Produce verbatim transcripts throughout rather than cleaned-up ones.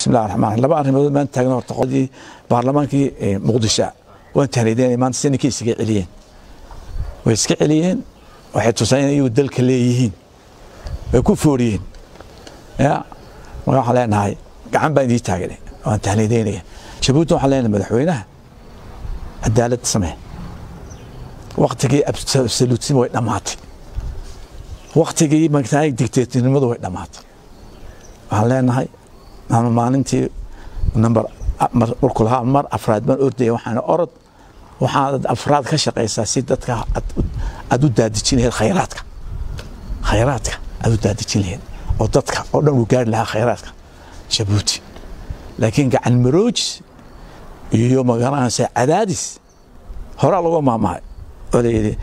بسم الله الرحمن الرحيم لبا arrimood maan taagno horta qodii baarlamaankii Muqdisho waan taariikhdeena maanta sanadkii iska celiyeen way iska celiyeen waxay tusayeen inay dalka leeyihiin way ku fooriyeen ya waxa leenahay gacan baan idin taagnay waan taariikhdeena Jabuuti waxa leenahay madaxweynaha cadaalad samee waqtigii absolutism way dhamaatay waqtigii magtaay dictatornimadu way dhamaatay waxaan leenahay أنا ما أنتي نمبر مر كلها مر أفراد من أردي وحنا أرد وحنا أفراد كشق أساسي دتك أدو دادتين هي خيراتك خيراتك أدو دادتين هي أو دتك أو لو قال لها خيراتك جبوتي لكن قاعد المروج يوم قرانا سعدادس هرا لو ما معي ولا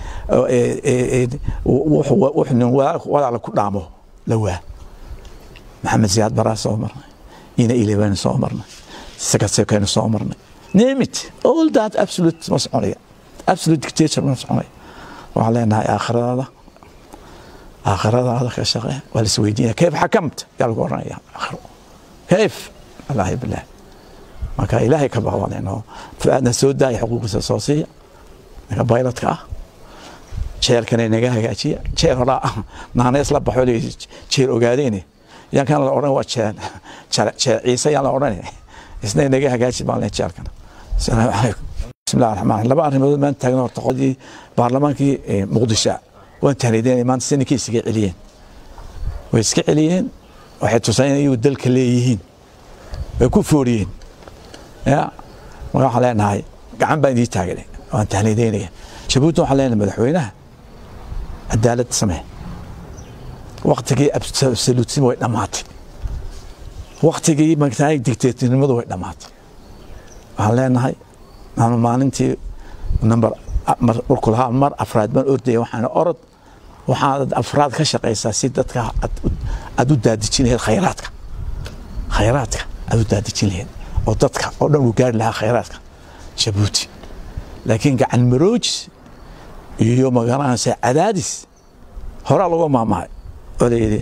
وحنا ولا على كل عمه لواه محمد زياد براس عمر إنا إلى بين صامرنا سكت سكين صامرنا نيمت all that absolute مسؤولية absolute dictator مسؤولية وعلينا آخر هذا آخر هذا كشغله والسويدية كيف حكمت قالوا قرنا يا آخر كيف الله بالله ما كان إلهي كبر علينا فأنا سوداء حقوق الأساسية بايلتك آه شير كان ينجح كشيء شير لا نحن يصلب بحولي شير وقاعديني يعني كان الأوران واتشان شا عيسى يعني الأوران إثنين نجاح جالس بالله شاركنا السلام عليكم بسم الله الرحمن الرحيم لبا arrimood maan taagno horta qodii baarlamaankii Muqdisho waan taariikhdeena maanta sanadkii iska celiyeen way iska celiyeen waxay tusayeen inay dalka leeyihiin way ku fooriyeen ya waxa leenahay gacan baan idin taagnay waan taariikhdeena Jabuuti waxa leenahay madaxweynaha cadaalad samee waqtigii absolutism way dhamaatay waqtigii magtaay dictatornimadu way dhamaatay waxaan leenahay أنا ما أنتي نمبر مر كلها مر أفراد من أردي وحنا أرد وحنا أفراد كشق أساسي دتك أدو دادتين هي خيراتك خيراتك أدو دادتين هي أو دتك أو لو قال لها خيراتك جبوتي لكن قاعد المروج يوم قرانا سعدادس هرا لو ما معي ولا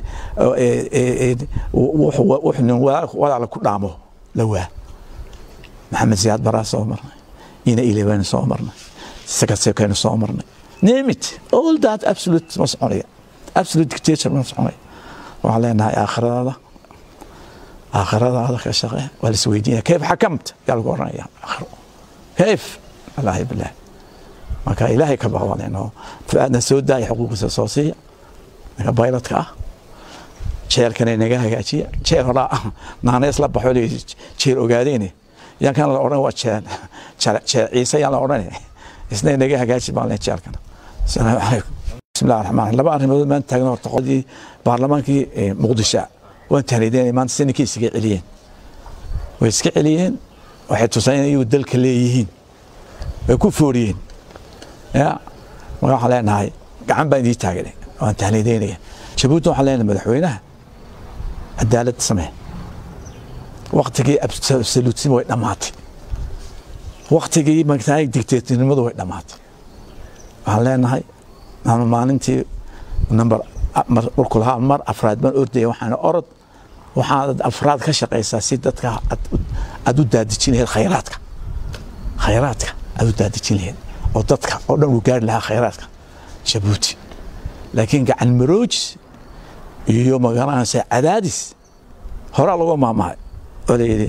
وحنا ولا على كل عمه لواه محمد زياد براس عمر إنا إلى بين صامرنا سكت سكين صامرنا نيمت all that absolute مسؤولية absolute dictator مسؤولية وعلينا آخر هذا آخر هذا كشغله والسويدية كيف حكمت قالوا قرنا يا آخر كيف الله بالله ما كان إلهي كبر علينا فأنا سوداء حقوق الأساسية بايلتك آه شير كان ينجح كشيء شير لا نحن يصلب بحولي شير وقاعديني يعني كان الأوران واتشان شا عيسى يعني الأوران إثنين نجاح جالس بالله شاركنا السلام عليكم بسم الله الرحمن الرحيم لبا arrimood maan taagno horta qodii baarlamaankii Muqdisho waan taariikhdeena maanta sanadkii iska celiyeen way iska celiyeen waxay tusayeen inay dalka leeyihiin way ku fooriyeen ya waxa leenahay gacan baan idin taagnay waan taariikhdeena Jabuuti waxa leenahay madaxweynaha cadaalad samee waqtigii absolutism way dhamaatay waqtigii magtaay dictatornimadu way dhamaatay waxaan leenahay أنا ما أنتي نمبر مر كلها مر أفراد من أردي وحنا أرد وحنا أفراد كشق أساسي دتك أدو دادتين هي خيراتك خيراتك أدو دادتين هي أو دتك أو لو قال لها خيراتك جبوتي لكن قاعد المروج يوم قرانا سعدادس هرا لو ما معي ولا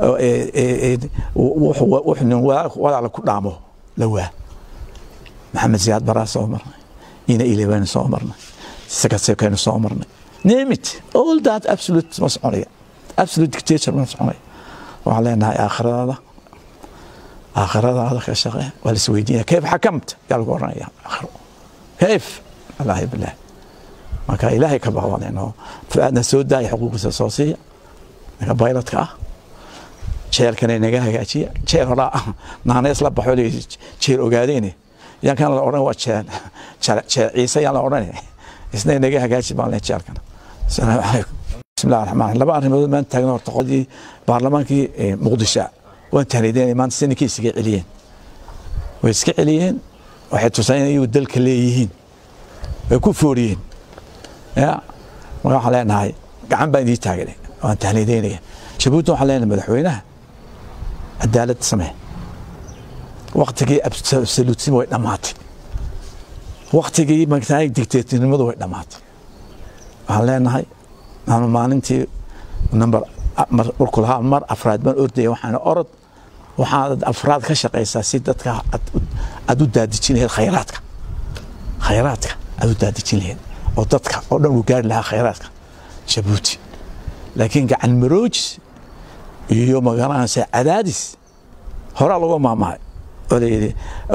وحنا ولا على كل عمه لواه محمد زياد براس عمر إنا إلى بين صامرنا سكت سكين صامرنا نيمت all that absolute مسؤولية absolute dictator مسؤولية وعلينا آخر هذا آخر هذا كشغله والسويدية كيف حكمت قالوا قرنا يا آخر كيف الله بالله ما كان إلهي كبر علينا فأنا سوداء حقوق الأساسية بايلتك آه شير كان ينجح كشيء شير لا نحن يصلب بحولي شير وقاعديني يعني كان الأوران واتشان شا عيسى يعني الأوران إثنين نجاح جالس بالله شاركنا السلام عليكم بسم الله الرحمن الرحيم لبا arrimood maan taagno horta qodii baarlamaankii Muqdisho waan taariikhdeena maanta sanadkii iska celiyeen way iska celiyeen waxay tusayeen inay dalka leeyihiin way ku fooriyeen ya waxa leenahay gacan baan idin taagnay waan taariikhdeena jabuuti waxaan leenahay madaxweynaha cadaalad samee waqtigii absolutism way dhamaatay waqtigii magtaay dictatornimadu way dhamaatay waxaan leenahay aanu maalintii number markuu lahaa mar afraad baan ordaya waxaana orod waxaad afraad ka shaqaysaa si dadka aad u daadijin lahayd khayraadka khayraadka aad u daadijin lahayd oo dadka oo dhan u gaari lahaa khayraadka jabuuti laakiin gacan maroojis iyo magaranaysa cadaadis hore lagu maamahay oo leeyahay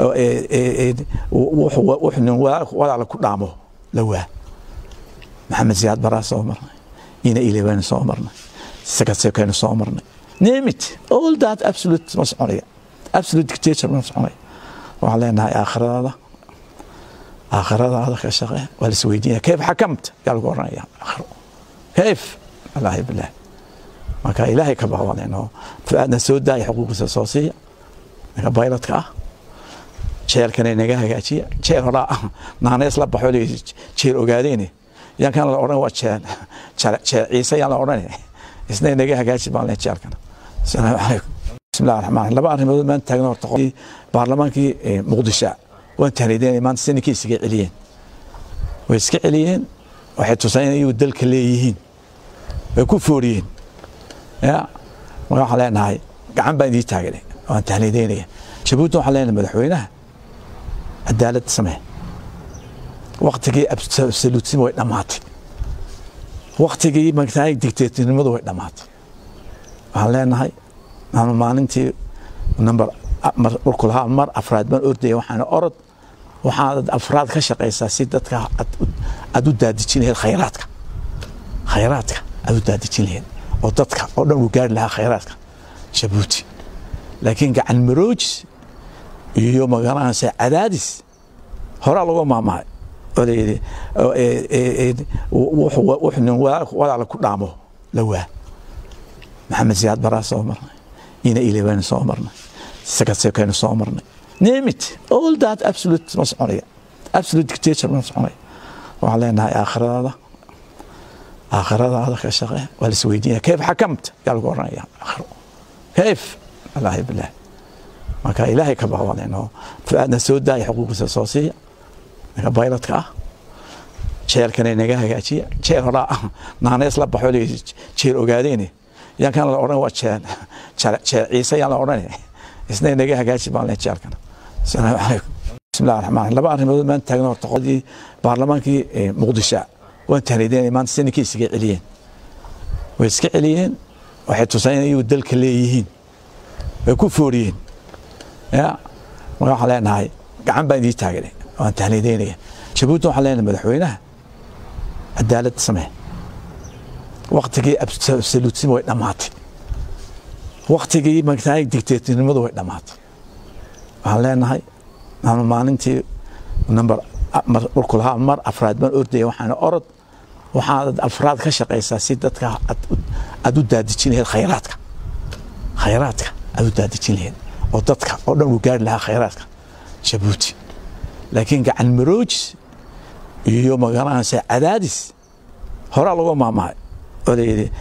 wuxuu walaal ku dhaamo la waa maxamed siyaad baraa soo marnay ina ilaaban soo marnay sakasakayna soo marnay name it all that absolute ma soconaya absolute dictator ma soconaya waxaan leenahay aakhirada aakhirada ka shaqee wala isweydiinaya kayf xakamt yaa lagu oranaya aakhiro kayf allah billah marka ilaahay ka baqaaleeno faadna soo daay xuquuqdiisa soosiya marka bayladka ah jeelkana inaga hagaajiya jeel hora naanees la baxo jeel ogaadeen yaan kan la oran waa jeel jeel ciise yaan la oran isna inaga hagaaji baan la jeelkana assalaamu calaykum bismillaahir rahmaanir laba arrimood maan taagno horta baarlamaankii muqdisho waan taariideen maanta sanadkiisa celiyeen way iska celiyeen waxay tusayeen inay dalka leeyihiin way ku fooriyeen ya waxa leenahay gacan baan idin taagnay waan taariideynaya jabuuti waxaan leenahay madaxweynaha cadaalad samee waqtigii absolutism way dhamaatay waqtigii magtaay dictatornimadu way dhamaatay waxaan leenahay aanu maalintii number markuu lahaa mar afraad baan ordaya waxaana orod waxaad afraad ka shaqaysaa si dadka aad u daadijin lahayd khayraadka khayraadka aad u daadijin lahayd oo dadka oo dhan u gaari lahaa khayraadka jabuuti laakiin gacan maroojis iyo magaranaysa cadaadis hore lagu maamahay oo leeyahay wuxuu walaal ku dhaamo la waa maxamed siyaad baraa soo marnay ina ilaaban soo marnay sakasakayna soo marnay name it all that absolute ma soconaya absolute dictator ma soconaya waxaan leenahay aakhirada aakhirada ka shaqee wala isweydiinaya kayf xakamt yaa lagu oranaya aakhiro kayf allah billah marka ilaahay ka baqaaleeno faadna soo daay xuquuqdiisa soosiya marka bayladka ah jeelkana inaga hagaajiya jeel hora naanees la baxo jeel ogaadeen yaan kan la oran waa jeel jeel ciise yaan la oran isna inaga hagaaji baan la jeelkana assalaamu calaykum bismillaahir rahmaanir laba arrimood maan taagno horta baarlamaankii muqdisho waan taariideen maanta sanadkiisa celiyeen way iska celiyeen waxay tusayeen inay dalka leeyihiin way ku fooriyeen ya waxa leenahay gacan baan idin taagnay waan taariideynaya jabuuti waxaan leenahay madaxweynaha cadaalad samee waqtigii absolutism way dhamaatay waqtigii magtaay dictatornimadu way dhamaatay waxaan leenahay aanu maalintii number markuu lahaa mar afraad baan ordaya waxaana orod waxaad afraad ka shaqaysaa si dadka aad u daadijin lahayd khayraadka khayraadka aad u daadijin lahayd oo dadka oo dhan u gaari lahaa khayraadka jabuuti laakiin gacan maroojis iyo magaranaysa cadaadis hore lagu maamahay oo leeyahay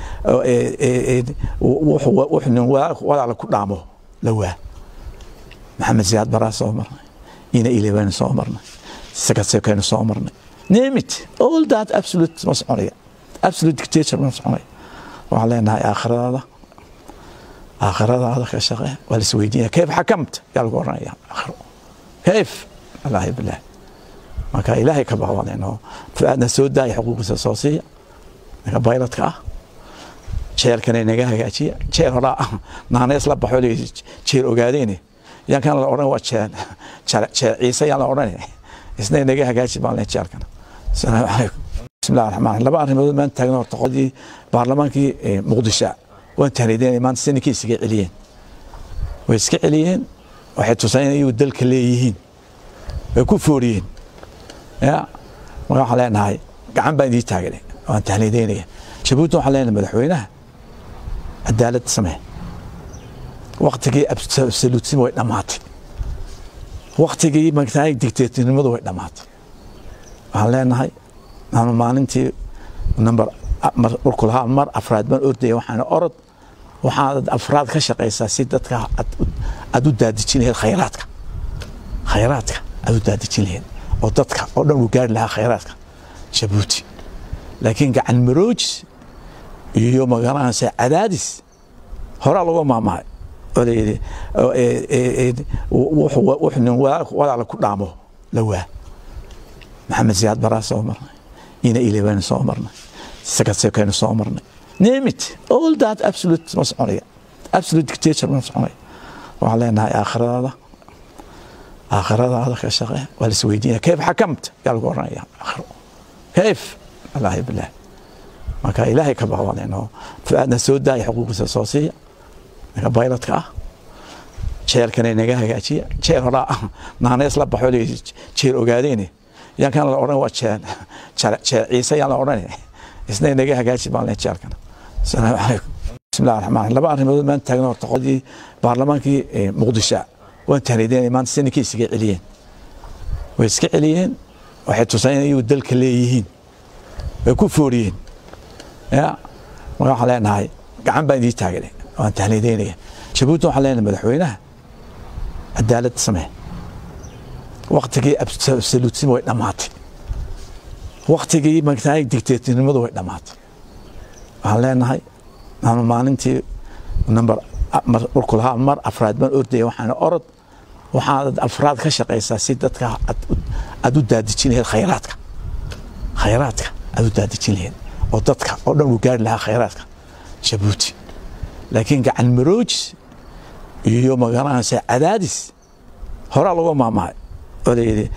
wuxuu walaal ku dhaamo la waa maxamed siyaad baraa soo marnay ina ilaaban soo marnay sakasakayna soo marnay name it all that absolute ma soconaya absolute dictator ma soconaya waxaan leenahay aakhirada aakhirada ka shaqee wala isweydiinaya kayf xakamt yaa lagu oranaya aakhiro kayf allah billah marka ilaahay ka baqaaleeno faadna soo daay xuquuqdiisa soosiya marka bayladka ah jeelkana inaga hagaajiya jeel hora naanees la baxo jeel ogaadeen yaan kan la oran waa jeel jeel ciise yaan la oran isna inaga hagaaji baan la jeelkana assalaamu calaykum bismillaahir rahmaanir laba arrimood maan taagno horta baarlamaankii muqdisho waan taariideen maanta sanadkiisa celiyeen way iska celiyeen waxay tusayeen inay dalka leeyihiin way ku fooriyeen ya waxa leenahay gacan baan idin taagnay waan taariideynaya jabuuti waxaan leenahay madaxweynaha cadaalad samee waqtigii absolutism way dhamaatay waqtigii magtaay dictatornimadu way dhamaatay waxaan leenahay aanu maalintii number markuu lahaa mar afraad baan ordaya waxaana orod waxaad afraad ka shaqaysaa si dadka aad u daadijin lahayd khayraadka khayraadka aad u daadijin lahayd oo dadka oo dhan u gaari lahaa khayraadka Jabuuti laakiin gacan maroojis iyo magaranaysa cadaadis hore lagu maamahay oo leeyahay wuxuu walaal ku dhaamo la waa Maxamed Siyaad Barre soo marnay ina Ilebaan soo marnay Sakasakayna soo marnay name it all that absolute mas'uuliyad absolute dictatorship mas'uuliyad waxa leenahay aakhirada aakhirada ka shaqee wala isweydiina kayf xakamt yaa lagu oranaya aakhiro kayf Allah billah marka ilaahay ka baqwanayno faadna soo daay xuquuqda soosiya marka bayladka ah jeelkana inaga hagaajiya jeel hora naanees la baxo jeel ogaadeen yaan kan la oran waa jeel jeel ciise yaan la oran isna inaga hagaaji baan la jeelkana السلام عليكم بسم الله الرحمن الرحيم لبا arrimood maan taagno taqadii baarlamaankii Muqdisho waan taariideen imaan sanadkii iska celiyeen way iska celiyeen waxay tusayeen inay dalka leeyihiin way ku fooriyeen ya waxa leenahay gacan baan idin taagnay waan taariideenaya Jabuuti waxa leenahay madaxweynaha cadaalad samee waqtigii absolutism way dhamaatay waqtigii magtaay dictatornimadu way dhamaatay waxaan leenahay aan maalintii number markulaha mar afraad baan orday waxaan orod waxaad afraad ka shaqaysaa si dadka aad u daadijin lahayd khayraadka khayraadka aad u daadijin lahayd oo dadka oo dhan u gaari lahaa khayraadka Jabuuti laakiin gacan maroojis iyo magaranaysa cadaadis hore lagu maamahay oo leeyahay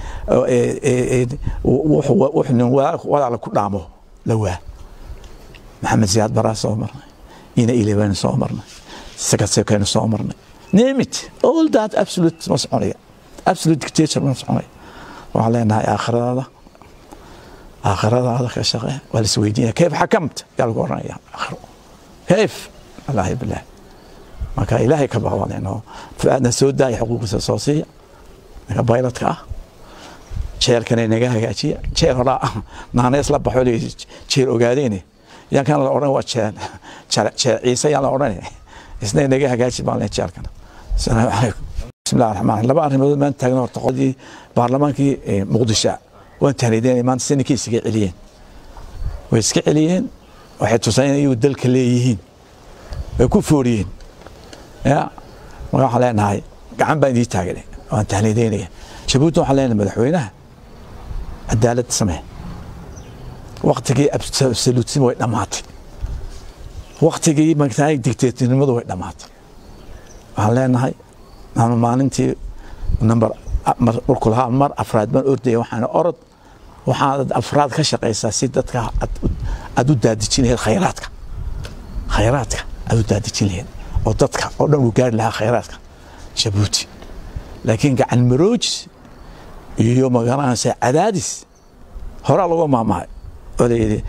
wuxuu walaal ku dhaamo la waa Maxamed Siyaad Barre soo marnay ina Ilebaan soo marnay Sakasakayna soo marnay name it all that absolute mas'uuliyad absolute dictatorship mas'uuliyad waxa leenahay aakhirada aakhirada ka shaqee wala isweydiina kayf xakamt yaa lagu oranaya aakhiro kayf Allah billah marka ilaahay ka baqwanayno faadna soo daay xuquuqda soosiya marka bayladka ah jeelkana inaga hagaajiya jeel hora naanees la baxo jeel ogaadeen yaan kan la oran waa jeel jeel ciise yaan la oran isna inaga hagaaji baan la jeelkana السلام عليكم بسم الله الرحمن الرحيم laba arrimood maan taagno taqadii baarlamaankii Muqdisho waan taariideen imaan sanadkii iska celiyeen way iska celiyeen waxay tusayeen inay dalka leeyihiin way ku fooriyeen ya waxa leenahay gacan baan idin taagnay waan taariideenaya Jabuuti waxa leenahay madaxweynaha cadaalad samee waqtigii absolutism way dhamaatay waqtigii magtaay dictatornimadu way dhamaatay waxaan leenahay aan maalintii number markulaha mar afraad baan orday waxaan orod waxaad afraad ka shaqaysaa si dadka aad u daadijin lahayd khayraadka khayraadka aad u daadijin lahayd oo dadka oo dhan u gaari lahaa khayraadka Jabuuti laakiin gacan maroojis iyo magaranaysa cadaadis hore lagu maamahay oo leeyahay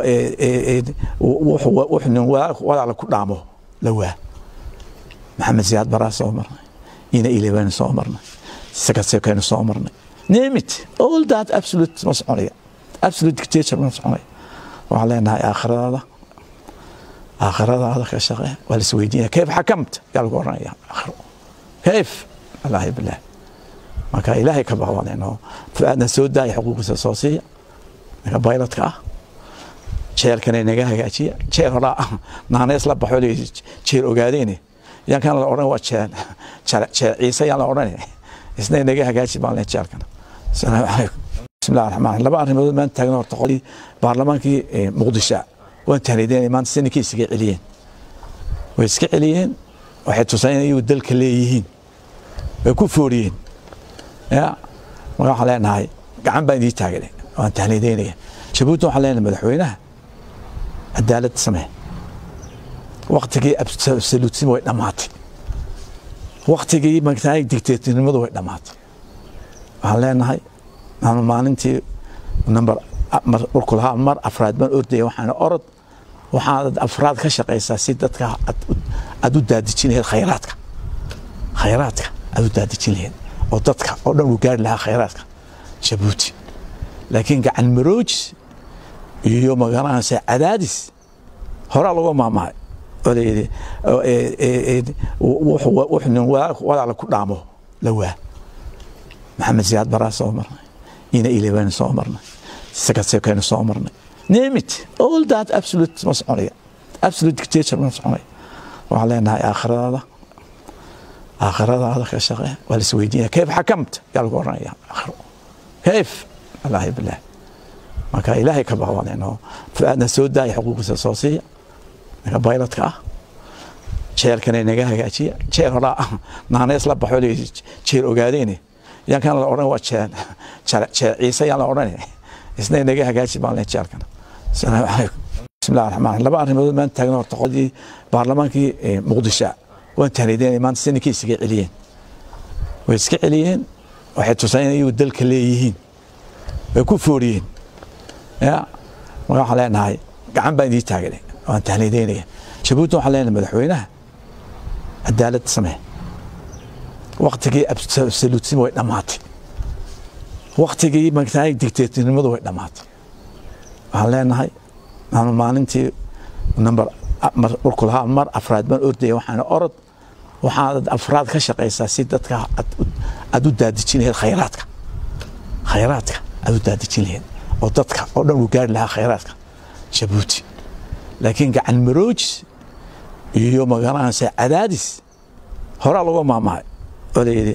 wuxuu walaal ku dhaamo la waa Maxamed Siyaad Barre soo marnay ina Ilebaan soo marnay Sakasakayna soo marnay name it all that absolute mas'uuliyad absolute dictatorship mas'uuliyad waxa leenahay aakhirada aakhirada ka shaqee wala isweydiina kayf xakamt yaa lagu oranaya aakhiro kayf Allah billah marka ilaahay ka baqwanayno faadna soo daay xuquuqda soosiya marka bayladka ah jeelkana inaga hagaajiya jeel hora naanees la baxo jeel ogaadeen yaan kan la oran waa jeel jeel ciise yaan la oran isna inaga hagaaji baan la jeelkana السلام عليكم بسم الله الرحمن الرحيم laba arrimood maan taagno taqadii baarlamaankii Muqdisho waan taariideen imaan sanadkii iska celiyeen way iska celiyeen waxay tusayeen inay dalka leeyihiin way ku fooriyeen ya waxa leenahay gacan baan idin taagnay waan taariideenaya Jabuuti waxa leenahay madaxweynaha cadaalad samee waqtigii absolutism way dhamaatay waqtigii magtaay dictatornimadu way dhamaatay waxaan leenahay aan maalintii number markulaha mar afraad baan orday waxaan orod waxaad afraad ka shaqaysaa si dadka aad u daadijin lahayd khayraadka khayraadka aad u daadijin lahayd oo dadka oo dhan u gaari lahaa khayraadka Jabuuti laakiin gacan maroojis iyo magaranaysa cadaadis hore lagu maamahay olaydi ee wuxuu wuxuu walaal ku dhaamo la waa maxamed siyaad baraa soo marnay ina eleven soo marnay sakasakayna soo marnay name it all that absolute mas'uuliyya absolute dictator mas'uuliyya waxaan leenahay aakhirada aakhirada ka shaqee wala isweydiina kayf xakamt yaa lagu oranaya aakhiro kayf wallahi billah marka ilaahay ka baqwanayno faadna soo daay xuquuqdiisa soosiya naga bayladka ah jeerkana naga hagaajiya jeer hora naanees la baxo jeer ogaadeen yaan kan la oran waa jeer jeer ciise yaan la oran isna naga hagaaji baan leeyahay jeerkana salaamu calaykum bismillaahir rahmaanir laba arrimood maan taagno toqodii baarlamaankii muqdisho waan taariideen maanta sanadkiisa celiyeen way iska celiyeen waxay tusayeen inay dalka leeyihiin way ku fooriyeen ya waxa leenahay gacan baan idin taagnay waan taariideynaya jabuuti waxa leenahay madaxweynaha cadaalad samee waqtigii absolutism way dhamaatay waqtigii magtaay dictatornimadu way dhamaatay waxaan leenahay aan maalintii number markuu lahaa mar afraad baan ordayay waxaan orod waxaad afraad ka shaqeysaa si dadka aad u daadijin lahayd khayraadka khayraadka aad u daadijin lahayd oo dadka oo dhan u gaari lahaa khayraadka jabuuti laakiin gacan maroojis iyo magaaladaas cadaadis hore lagu maamahay olaydi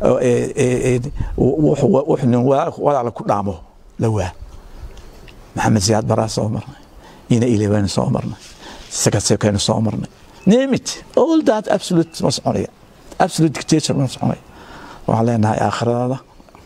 ee wuxuu wuxuu walaal ku dhaamo la waa maxamed siyaad baraa soo marnay ina eleven soo marnay sakasakayna soo marnay name it all that absolute mas'uuliyya absolute dictator mas'uuliyya waxaan leenahay aakhirada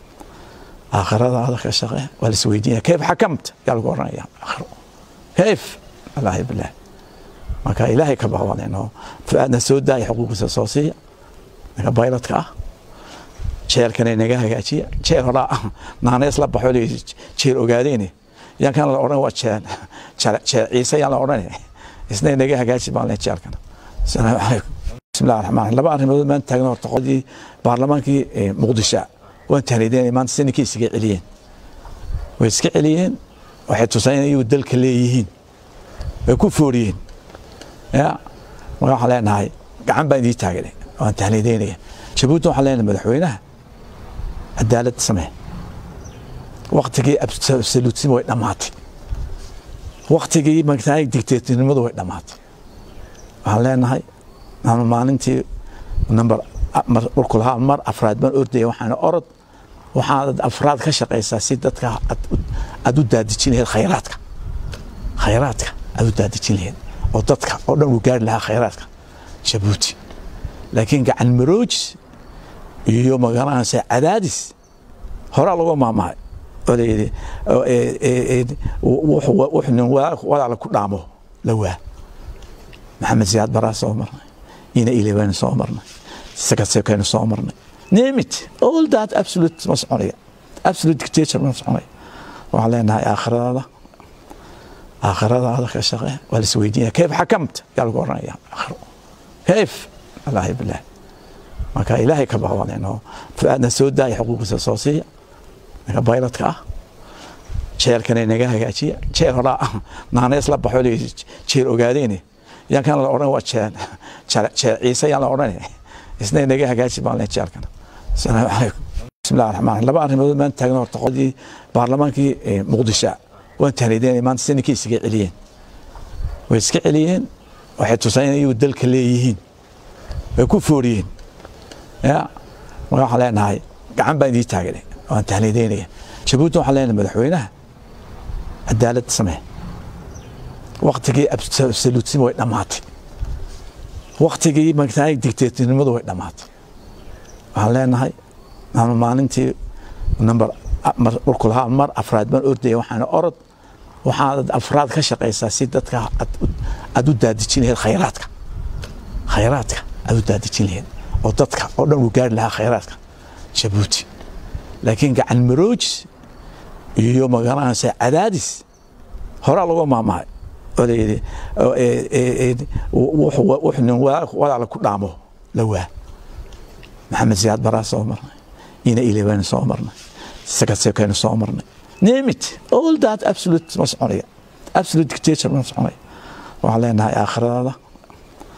aakhirada ka shaqee wala isweydiina kayf xakamt yaa lagu oranaya aakhiro kayf wallahi billah marka ilaahay ka baqwanayno faadna soo daay xuquuqdiisa soosiya naga bayladka ah jeerkana naga hagaajiya jeer hora naanees la baxo jeer ogaadeen yaan kan la oran waa jeer jeer ciise yaan la oran isna naga hagaaji baan leeyahay jeerkana salaamu calaykum bismillaahir rahmaanir laba arrimood maan taagno toqodii baarlamaankii muqdisho waan taariideen maanta sanadkiisa celiyeen way iska celiyeen waxay tusayeen inay dalka leeyihiin way ku fooriyeen ya waxa leenahay gacan baan idin taagnay waan taariideynaya jabuuti waxa leenahay madaxweynaha cadaalad samee waqtigii absolutism way dhamaatay waqtigii magtaay dictatornimadu way dhamaatay waxaan leenahay aan maalintii number markuu lahaa mar afraad baan ordayay waxaan orod waxaad afraad ka shaqeysaa si dadka aad u daadijin lahayd khayraadka khayraadka aad u daadijin lahayd oo dadka oo dhan u gaari lahaa khayraadka jabuuti laakiin gacan maroojis iyo magaaladaas cadaadis hore lagu maamahay olaydi ee wuxuu wuxuu walaal ku dhaamo la waa maxamed siyaad baraa soo marnay ina eleven soo marnay sakasakayna soo marnay name it all that absolute mas'uuliyya absolute dictator mas'uuliyya waxaan leenahay aakhirada aakhirada ka shaqee wala isweydiina kayf xakamt yaa lagu oranaya aakhiro kayf wallahi billah marka ilaahay ka baqwanayno faadna soo daay xuquuqdiisa soosiya naga bayladka ah jeerkana naga hagaajiya jeer hora naanees la baxo jeer ogaadeen yaan kan la oran waa jeer jeer ciise yaan la oran isna naga hagaaji baan leeyahay jeerkana salaamu calaykum bismillaahir rahmaanir laba arrimood maan taagno toqodii baarlamaankii muqdisho waan taariideen maanta sanadkiisa celiyeen way iska celiyeen waxay tusayeen inay dalka leeyihiin way ku fooriyeen ya waxa leenahay gacan baan idin taagnay waan taariideynaya jabuuti waxa leenahay madaxweynaha cadaalad samee waqtigii absolutism way dhamaatay waqtigii magtaay dictatornimadu way dhamaatay waxaan leenahay aan maalintii number markuu lahaa mar afraad baan ordayay waxaan orod waxaad afraad ka shaqeysaa si dadka aad u daadijin lahayd khayraadka khayraadka aad u daadijin lahayd oo dadka oo dhan u gaari lahaa khayraadka jabuuti laakiin gacan maroojis iyo magaaladaas cadaadis hore lagu maamahay olaydi ee wuxuu wuxuu walaal ku dhaamo la waa maxamed siyaad baraa soo marnay ina eleven soo marnay sakasakayna soo marnay name it all that absolute mas'uuliyya absolute dictator mas'uuliyya waxaan leenahay aakhirada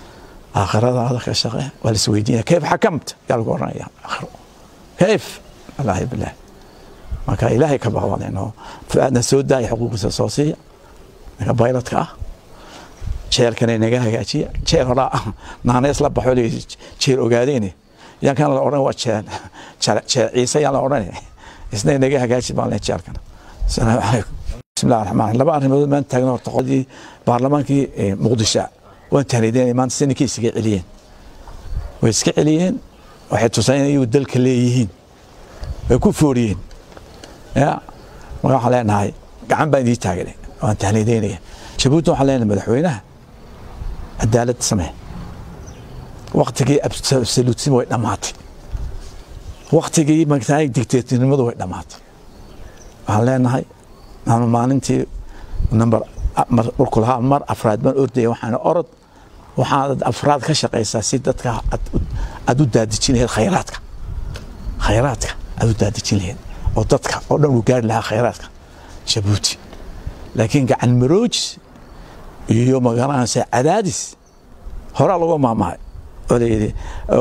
آخرة هذا كشغله والسويدية كيف حكمت؟ قال قرنا يا آخر كيف؟ الله بالله ما كان إلهي كبهوا لأنه فأنا سوداء حقوق الأساسية بايلتك آه شير كان ينجاه كأشي شير هلا نحن يصلب بحولي شير أوجاديني يعني كان الأوران واتشان شير عيسى يعني الأوراني إثنين نجاه كأشي بالله شير كان السلام عليكم بسم الله الرحمن الرحيم لبعض من تجنور تقضي برلمان كي مقدسة وانت هنيدين ما تستني كيس عليين ويسك عليين واحد تسعين يودل كليهين ويكون فوريين يا ما حلنا هاي قاعد بيدي تاجرين وانت هنيدين شبوتو حلنا مدحوينها عدالة سماه وقتك أبسلوتين ويناماتي وقتك ما كتاعي دكتاتين مدو وينامات حلنا هاي أنا ما ننتي نمبر كلها مر أفراد من أردي وحنا أرد وحنا أفراد كشق أساسيتك أدو دادتين هي خيراتك خيراتك أدو دادتين هي وضدك أردن وقال لها خيراتك شبوتي لكن قاعد مروج يوم قرانا سعدادس هرا لو ما معي ولي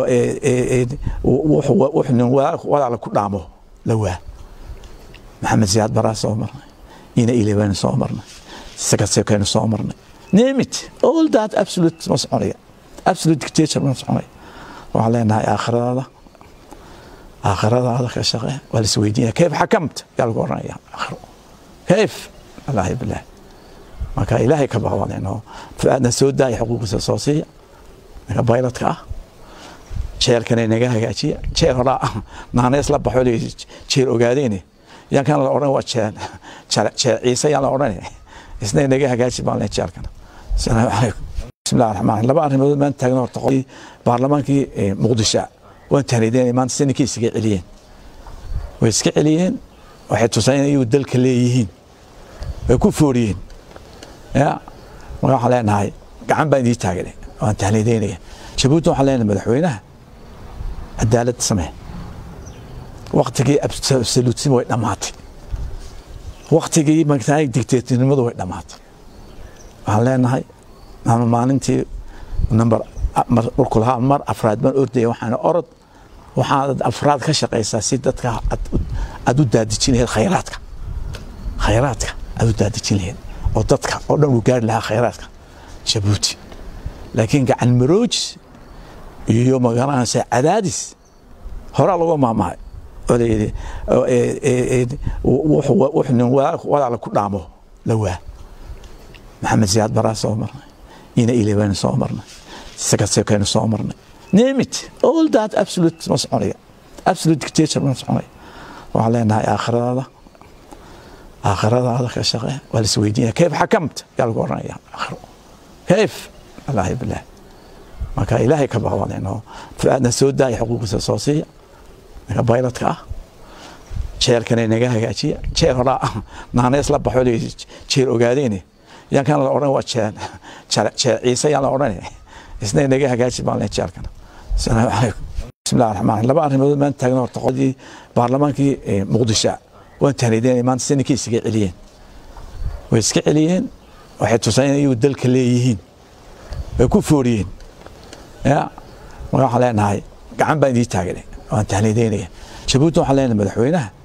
وحنا ولا على كل عمه لواه محمد زياد براس عمرنا إنا إلى بين صامرنا سكت كانوا صامرنا نيمت all that absolute مسؤولية absolute dictator مسؤولية وعلينا آخر هذا آخر هذا كشغله والسويدية كيف حكمت؟ قال قرنا يا آخر كيف؟ الله بالله ما كان إلهي كبهوا لأنه فأنا سوداء حقوق الأساسية بايلتك آه شير كان ينجاه كأشي شير هلا نحن يصلب بحولي شير أوجاديني يعني كان الأوران واتشان شير عيسى يعني الأوراني إثنين نجاه كأشي بالله شير كان السلام عليكم بسم الله الرحمن الرحيم لبعض من تجنور تقضي برلمان كي مقدسة وانت هنيدين ما تستني كيس عليين ويسك عليين واحد تسعين يودل كليهين ويكون فوريين يا ما حلنا هاي قاعد بيدي تاجرين وانت هنيدين شبوتو حلنا مدحوينها عدالة سماه وقتك أبسلوتين ويناماتي وقتك ما كتاعي دكتاتين مدو وينامات حلنا هاي أنا ما ننتي نمبر كلها مر أفراد من أردي وحنا أرد وحنا أفراد كشق أساسيتك أدو دادتين هي خيراتك خيراتك أدو دادتين هي وضدك أردن وقال لها خيراتك شبوتي لكن قاعد مروج يوم قرانا سعدادس هرا لو ما معي عدالة سماه وقتك أبسلوتين ويناماتي وقتك ما كتاعي دكتاتين مدو وينامات حلنا هاي أنا ما ننتي نمبر كلها مر أفراد من أردي وحنا أرد وحنا أفراد كشق أساسيتك أدو دادتين هي خيراتك خيراتك أدو دادتين هي وضدك أردن وقال لها خيراتك شبوتي لكن قاعد مروج يوم قرانا سعدادس هرا لو ما معي ولي وحنا ولا على كل عمه لواه محمد زياد براس عمرنا إنا إلى بين صامرنا سكت كانوا صامرنا نيمت all that absolute مسؤولية absolute dictator مسؤولية وعلينا آخر هذا آخر هذا كشغله والسويدية كيف حكمت؟ قال قرنا يا آخر كيف؟ الله بالله ما كان إلهي كبهوا لأنه فأنا سوداء حقوق الأساسية بايلتك آه شير كان ينجاه كأشي شير هلا نحن يصلب بحولي شير أوجاديني يعني كان الأوران واتشان شير عيسى يعني الأوراني إثنين نجاه كأشي بالله شير كان السلام عليكم بسم الله الرحمن الرحيم لبعض من تجنور تقضي برلمان كي مقدسة وانت هنيدين ما تستني كيس عليين ويسك عليين واحد تسعين يودل كليهين ويكون فوريين يا ما حلنا هاي قاعد بيدي تاجرين وانت هنيدين شبوتو حلنا مدحوينها